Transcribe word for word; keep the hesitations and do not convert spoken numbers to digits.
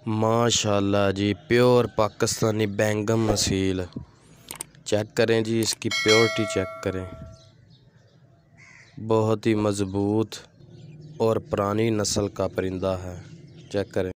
माशाल्लाह जी, प्योर पाकिस्तानी बैंगम असील। चेक करें जी, इसकी प्योरिटी चेक करें। बहुत ही मज़बूत और पुरानी नस्ल का परिंदा है। चेक करें।